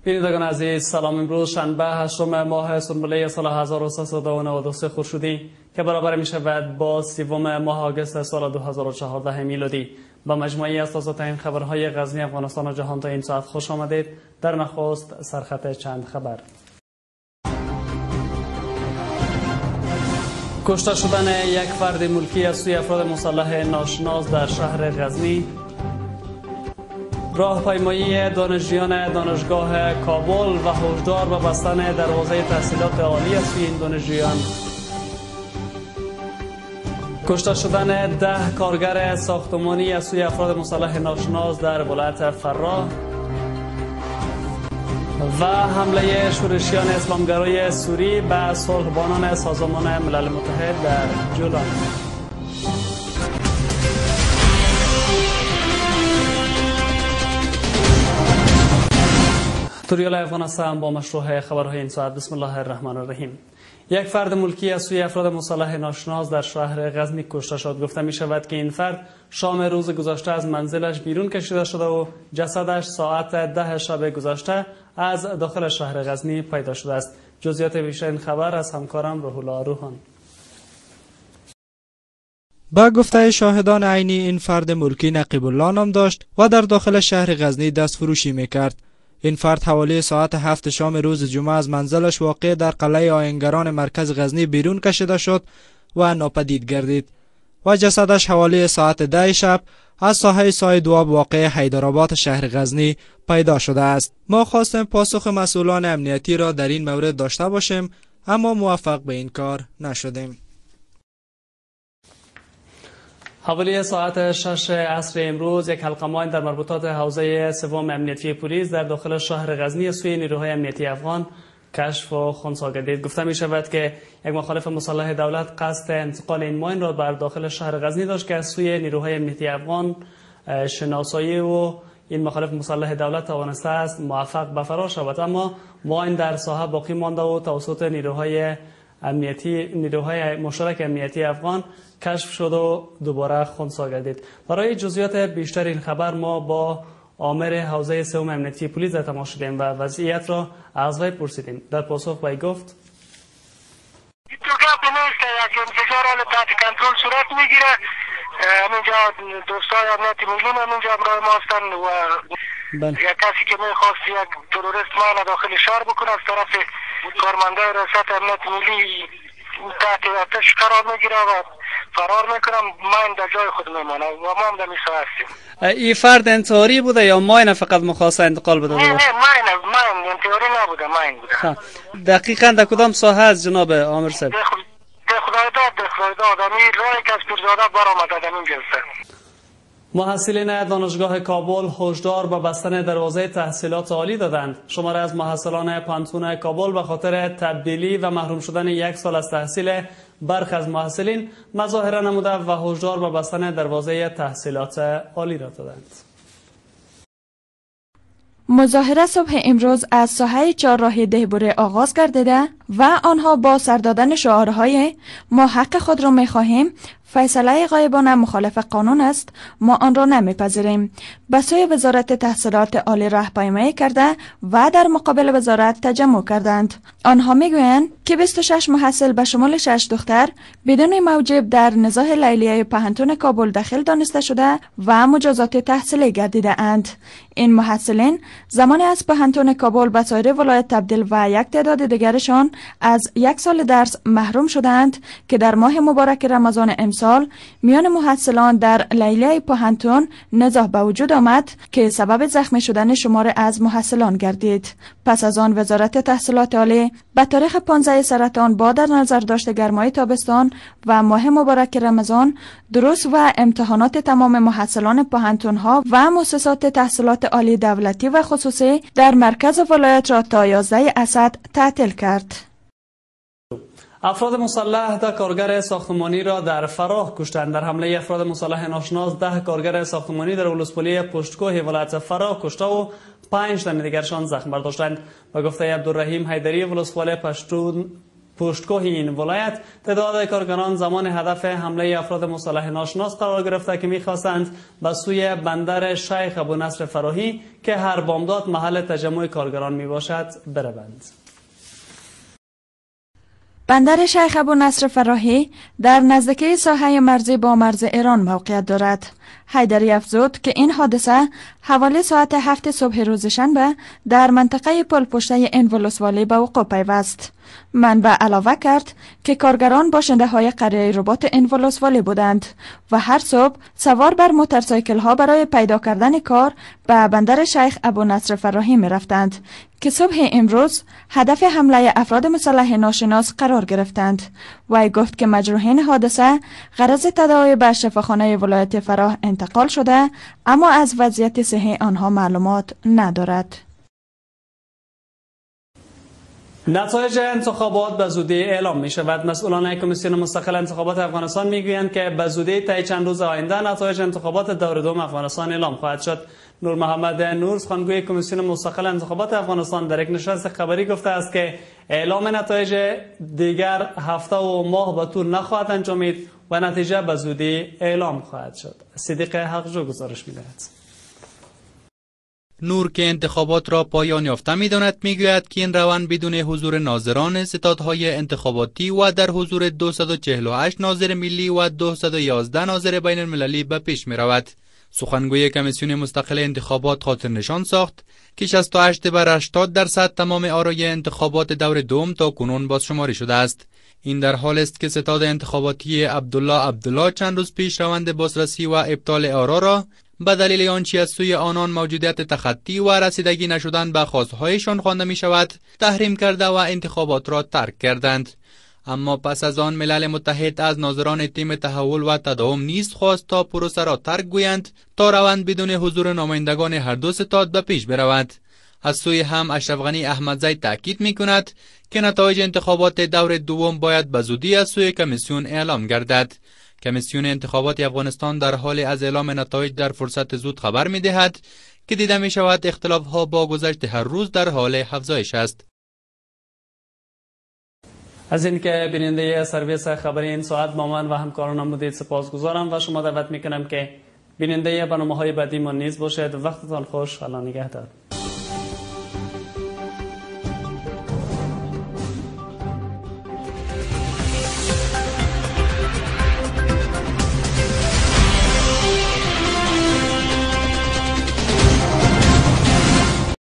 بینندگان عزیز سلام. امروز شنبه 8 ماه سنبله سال 1393 خورشیدی که برابر می شود با 30 ماه آگوست سال 2014 میلادی. با مجموعی از تازه‌ترین خبرهای غزنی افغانستان و جهان تا این ساعت خوش آمدید. در نخست سرخط چند خبر. کشته شدن یک فرد ملکی از سوی افراد مسلح ناشناس در شهر غزنی. راهپیمایی دانشجویان دانشگاه کابل و هشدار به بستن دروازه تحصیلات عالی از سوی این دانشجویان. کشته شدن 10 کارگر ساختمانی از سوی افراد مسلح ناشناس در ولایت فراه و حمله شورشیان اسلامگرای سوری به صلحبانان سازمان ملل متحد در جولان. توریال افغانستان با مشروع خبرهای این ساعت. بسم الله الرحمن الرحیم. یک فرد ملکی از سوی افراد مسلح ناشناس در شهر غزنی کشته شد. گفته می شود که این فرد شام روز گذشته از منزلش بیرون کشیده شده و جسدش ساعت 10 شب گذشته از داخل شهر غزنی پیدا شده است. جزئیات بیشتر این خبر از همکارم روح الله روحان. با گفته شاهدان عینی این فرد ملکی نقیب الله نام داشت و در داخل شهر غزنی دست فروشی میکرد. این فرد حوالی ساعت 7 شام روز جمعه از منزلش واقع در قلعه آینگران مرکز غزنی بیرون کشیده شد و ناپدید گردید و جسدش حوالی ساعت 10 شب از ساحه سای دواب واقع حیدرآباد شهر غزنی پیدا شده است. ما خواستیم پاسخ مسئولان امنیتی را در این مورد داشته باشیم اما موفق به این کار نشدیم. حوالی ساعت 6 عصر امروز یک حلقه ماین در مربوطات حوزه سوم امنیتی پلیس در داخل شهر غزنی سوی نیروهای امنیتی افغان کشف و خنثی گردید. گفته می شود که یک مخالف مسلح دولت قصد انتقال این ماین را بر داخل شهر غزنی داشت که از سوی نیروهای امنیتی افغان شناسایی و این مخالف مسلح دولت توانسته است موفق به فرار شود، اما ماین در ساحه باقی مانده و توسط نیروهای مشترک امنیتی افغان کشف شد و دوباره خنثی گردید. برای جزئیات بیشتر این خبر ما با آمر حوزه سوم امنیتی پلیس در تماس شدیم و وضعیت را از وی پرسیدیم. در پاسخ وی گفت: یک انفجار حال تحت کنترل صورت میگیره. همینجا دوستای امنیتی ملی همینجا همراه ما هستند و یک کسی که میخواست یک تروریست ما داخل شهر بکنه از طرف کارمنده ریاست امنیت ملی تحت آتش قرار میگیره و فرار میکنم. من در جای خود میمانم و ما هم در میسا هستیم. این فرد انتحاری بوده یا ماین فقط مخواست انتقال بده؟ نه ماین انتحاری نبوده، ماین بوده. دقیقاً در کدام ساحه از جناب عامر صاحب؟ ده خدای داد امی راهی که از پیرزاده برآمده در این جلسه. محصلین دانشگاه کابل هشدار به بستن دروازه تحصیلات عالی دادند. شماره از محصلان پانتون کابل به خاطر تبدیلی و محروم شدن 1 سال از تحصیل برخی از محصلین مظاهره نموده و هشدار به بستن دروازه تحصیلات عالی را دادند. مظاهره صبح امروز از ساحه چهارراه دهبوره آغاز گردیده و آنها با سر دادن شعارهای ما حق خود را می‌خواهیم، فیصله غایبانه مخالف قانون است، ما آن را نمیپذیریم، به سوی وزارت تحصیلات عالی راهپیمایی کرده و در مقابل وزارت تجمع کردند. آنها میگویند که 26 محصل به شمول 6 دختر بدون موجب در نزاع لیلیه پهنتون کابل داخل دانسته شده و مجازات تحصیلی گردیده اند. این محصلین زمانی از پهنتون کابل به سایر ولایت تبدیل و یک تعداد دیگرشان از 1 سال درس محروم شدند که در ماه مبارک رمضان امسال میان محصلان در لیلیه پهنتون نزاع به وجود آمد که سبب زخمی شدن شمار از محصلان گردید. پس از آن وزارت تحصیلات عالی به تاریخ 15 سرطان با در نظر داشت گرمای تابستان و ماه مبارک رمضان دروس و امتحانات تمام محصلان پهنتون ها و مؤسسات تحصیلات عالی دولتی و خصوصی در مرکز ولایت را تا 11 اسد تعطیل کرد. افراد مسلح 10 کارگر ساختمانی را در فراه کشتند. در حمله افراد مسلح ناشناس 10 کارگر ساختمانی در ولسوالی پشتکوه ولایت فراه کشته و 5 تن دیگرشان زخم برداشتند. با گفته عبدالرحیم حیدری ولسوال پشتگاه این ولایت تعداد کارگران زمان هدف حمله افراد مسلح ناشناس قرار گرفته که می‌خواستند به سوی بندر شیخ ابونصر فراهی که هر بامداد محل تجمع کارگران میباشد بروند. بندر شیخ ابونصر فراهی در نزدیکی ساحه مرزی با مرز ایران موقعیت دارد. حیدری افزود که این حادثه حوالی ساعت 7 صبح روز شنبه در منطقه پل پشته انولوسوالی به وقوع پیوست. منبع علاوه کرد که کارگران باشنده های قریه رباط انولوسوالی بودند و هر صبح سوار بر موتورسایکل ها برای پیدا کردن کار به بندر شیخ ابونصر فراهی می رفتند که صبح امروز هدف حمله افراد مسلح ناشناس قرار گرفتند. وی گفت که مجروحین حادثه غرض تداوی به شفاخانه ولایت فراه انتقال شده اما از وضعیت صحی آنها معلومات ندارد. نتایج انتخابات به زودی اعلام می شود. مسئولان کمیسیون مستقل انتخابات افغانستان می گویند که به زودی طی چند روز آینده نتایج انتخابات دور دوم افغانستان اعلام خواهد شد. نور محمد نور، سخنگوی کمیسیون مستقل انتخابات افغانستان، در یک نشست خبری گفته است که اعلام نتایج دیگر هفته و ماه به طول نخواهد انجامید و نتیجه به زودی اعلام خواهد شد. صدیق حقجو گزارش می دهد. نور که انتخابات را پایان یافته می‌داند میگوید که این روند بدون حضور ناظران ستادهای انتخاباتی و در حضور 248 ناظر ملی و 211 ناظر بین المللی به پیش می رود. سخنگوی کمیسیون مستقل انتخابات خاطر نشان ساخت که 68 بر 80% تمام آرای انتخابات دور دوم تا کنون بازشماری شده است. این در حال است که ستاد انتخاباتی عبدالله چند روز پیش روند بازرسی و ابطال آرا را به دلیل آنچه از سوی آنان موجودیت تخطی و رسیدگی نشدن به خواستهایشان خوانده می شود تحریم کرده و انتخابات را ترک کردند. اما پس از آن ملل متحد از ناظران تیم تحول و تداوم نیز خواست تا پروسه را ترک گویند تا روند بدون حضور نمایندگان هر دو ستاد به پیش برود. از سوی هم اشرف غنی احمدزی تاکید می کند که نتایج انتخابات دور دوم باید به زودی از سوی کمیسیون اعلام گردد. کمیسیون انتخابات افغانستان در حال از اعلام نتایج در فرصت زود خبر می دهد که دیده می شود اختلاف ها با گذشت هر روز در حال افزایش است. از اینکه بیننده سرویس خبری این ساعت با من و همکارانم بودید سپاسگزارم و شما دعوت می کنم که بیننده برنامه‌های بعدی ما نیز باشید. وقتتان خوش. الله نگهدار.